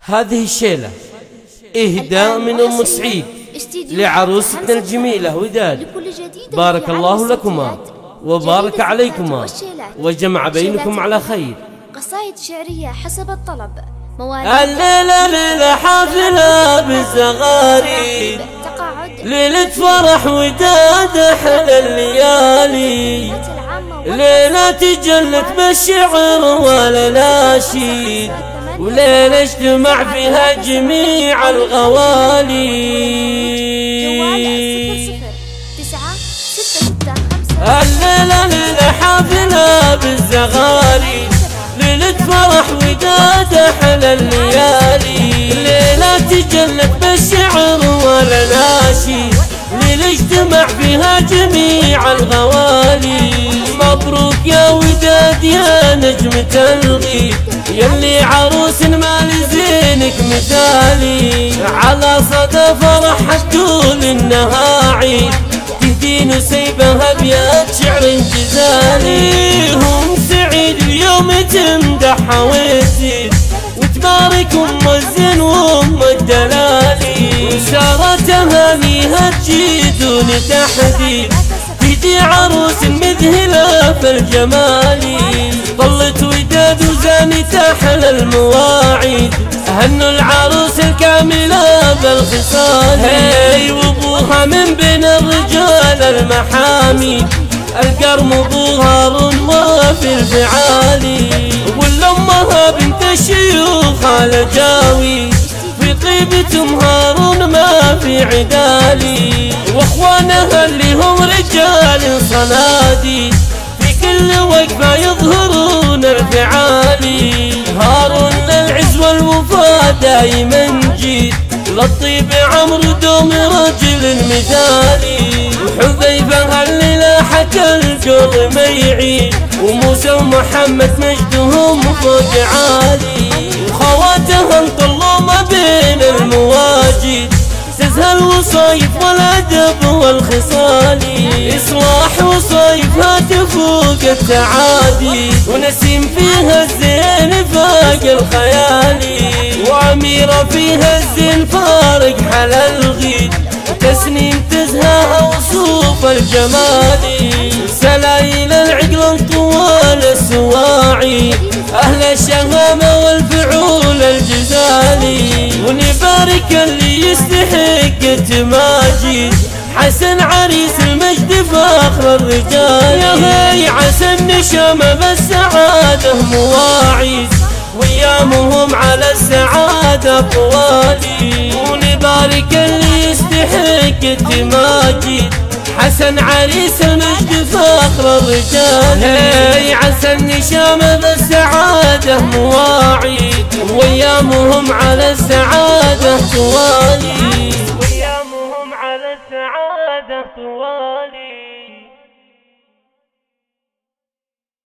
هذه الشيلة إهداء من أم سعيد لعروستنا الجميلة وداد. بارك الله لكما وبارك عليكما وجمع بينكم على خير. قصائد شعرية حسب الطلب. الليلة ليلة حافلة بالزغاري، ليلة فرح وداد أحلى الليالي، ليلة تجلت بالشعر والأناشيد، وليلة اجتمع فيها جميع الغوالي. الليلة ليلة حافلة بالزغاري، ليلة فرح وداد أحلى الليالي، ليلة تجلت بالشعر والأناشيد، ليلة اجتمع فيها جميع الغوالي. مبروك يا وداد يا نجمة الغيب، يلي عروس مال زينك مثالي، على صدى فرح طول النهاعي، تهدين سيبها بيد شعر جزالي. هم سعيد اليوم تمدحها وتزيد، وتبارك ام الزين وام الدلالي، وسارت اهاليها تجي دون تحديد، تهدي عروس مذهله في الجمال. ظلت وداد وزانت احلى المواعيد، هنوا العروس الكامله بالخصال. هي وابوها من بين الرجال المحامي، القرم ابوها هارون وفي الفعالي، والامها بنت الشيوخ الجاوي، في طيبة هارون ما في عدالي، واخوانها اللي هم رجال صناديد، في كل وقفة يظهرون الفعالي. هارون للعز والوفا دايما جيد، للطيب عمرو دوم رجل مثالي، وحذيفة الليلة حكى القول ما يعيد، وموسى ومحمد مجدهم فوق عالي، وخواتها انطلوا ما بين المواجد، تزهى الوصايف والادب والخصال، اصلاح وصايفها تفوق التعادي، ونسيم فيها الزين فاق الخيالي، واميره فيها الزين فارق حلا الغيد، تسنيم تزهى وصوف الجمال، سلايل العقل طوال السواعي، اهل الشهامه والفعول الجزالي، ونبارك اللي يستحق التماجيد، حسن عريس المجد فاخر الرجال. يا هي عسى النشامه بالسعاده مواعيد، وايامهم على السعاده طوالي، ونبارك اللي يستحق التماجيد، حسن عريس المجد فاخر الرجال. هي عسى النشامه بالسعاده مواعيد، وايامهم على السعاده طوالي، وايامهم على السعاده طوالي.